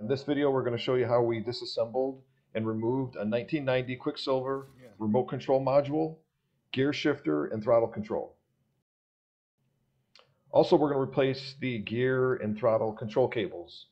In this video, we're going to show you how we disassembled and removed a 1990 Quicksilver remote control module, gear shifter, and throttle control. Also, we're going to replace the gear and throttle control cables.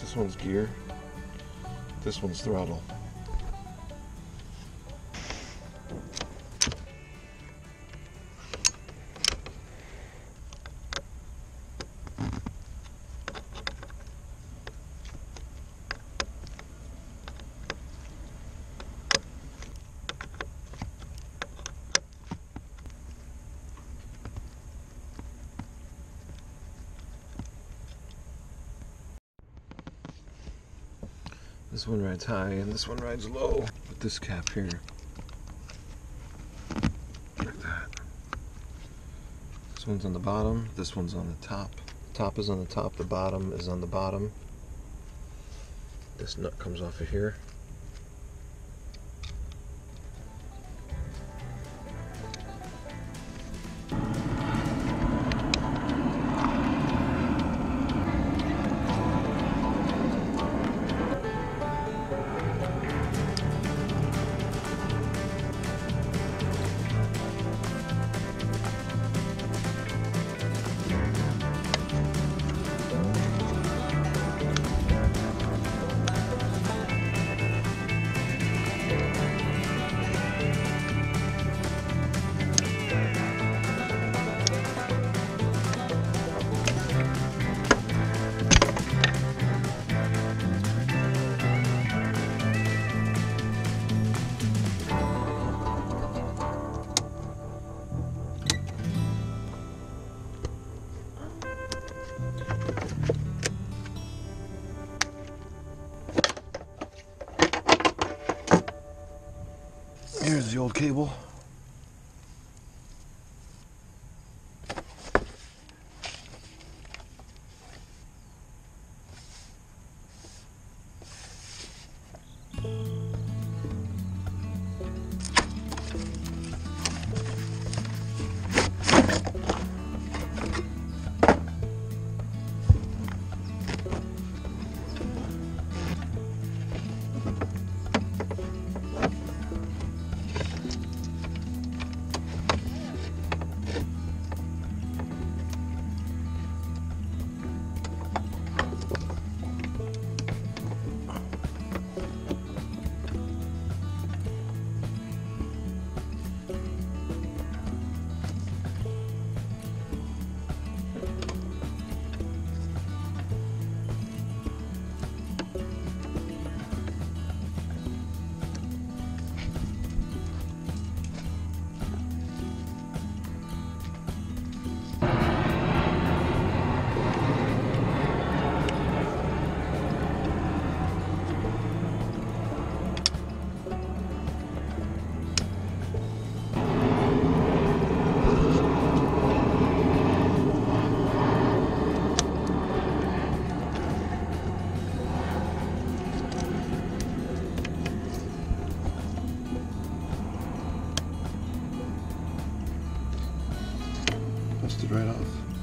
This one's gear. This one's throttle. This one rides high and this one rides low with this cap here. Like that. This one's on the bottom, this one's on the top. The top is on the top, the bottom is on the bottom. This nut comes off of here. Here's the old cable. Busted right off.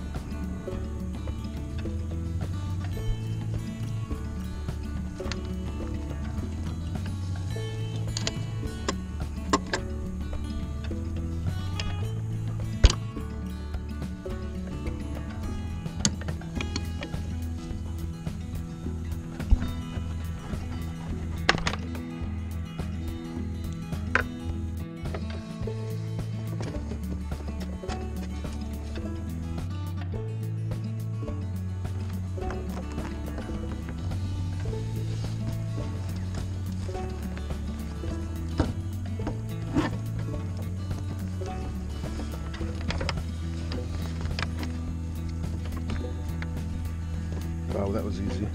Wow, that was easy.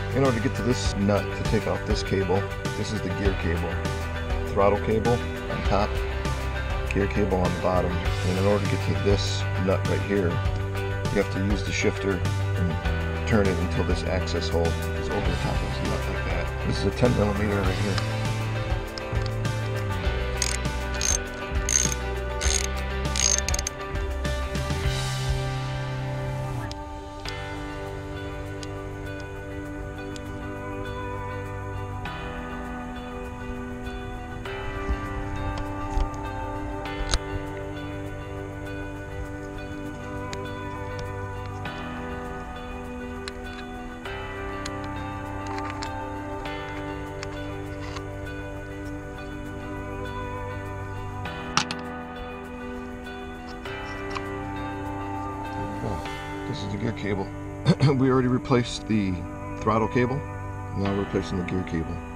In order to get to this nut to take out this cable, this is the gear cable. Throttle cable on top, gear cable on the bottom. And in order to get to this nut right here, you have to use the shifter and turn it until this access hole is over the top of this nut like that. This is a 10mm right here. This is the gear cable. We already replaced the throttle cable. Now we're replacing the gear cable.